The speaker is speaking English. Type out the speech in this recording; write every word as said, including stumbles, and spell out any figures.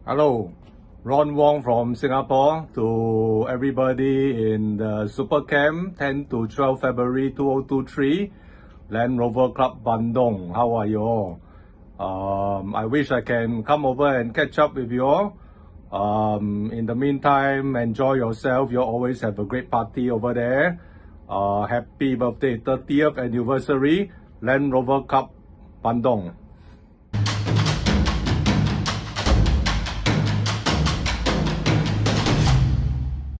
Hello, Ron Wong from Singapore to everybody in the Super Camp ten to twelve February two thousand twenty-three, Land Rover Club Bandung. How are you all? Um, I wish I can come over and catch up with you all. Um, in the meantime, enjoy yourself. You always have a great party over there. Uh, happy birthday, thirtieth anniversary, Land Rover Club Bandung.